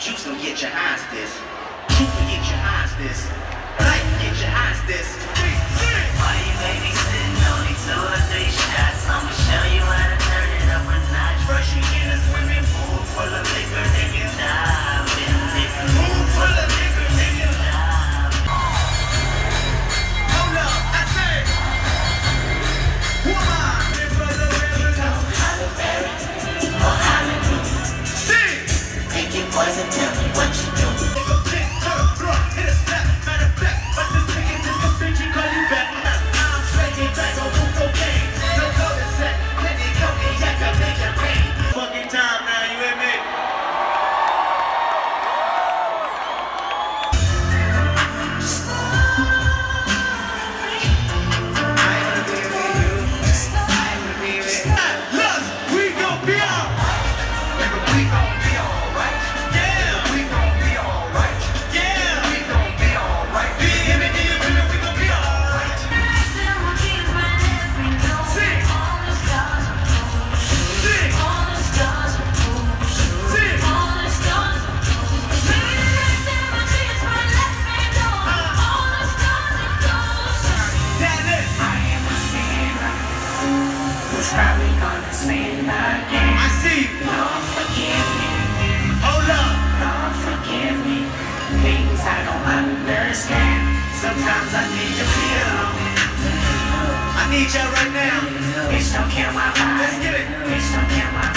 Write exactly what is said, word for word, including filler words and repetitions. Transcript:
Juice gon' get your eyes this. Truth will get your eyes this. Life will get your eyes this. Why you baby sitting only two or three shots? I'ma show you how to turn it up a notch. First you get a swimming pool full of liquor, then you dive in it. Pool full of liquor, then you dive. Hold up, I say. Who am I? Halle Berry or Halle Blue. Sing. Pick your poison, tell me what you do. Probably gonna sin again. I see. Lord, forgive me. Hold up. Lord, forgive me. Things I don't understand. Sometimes I need to feel. I need y'all right now. Bitch, don't kill my vibe. Let's get it. Bitch, don't kill my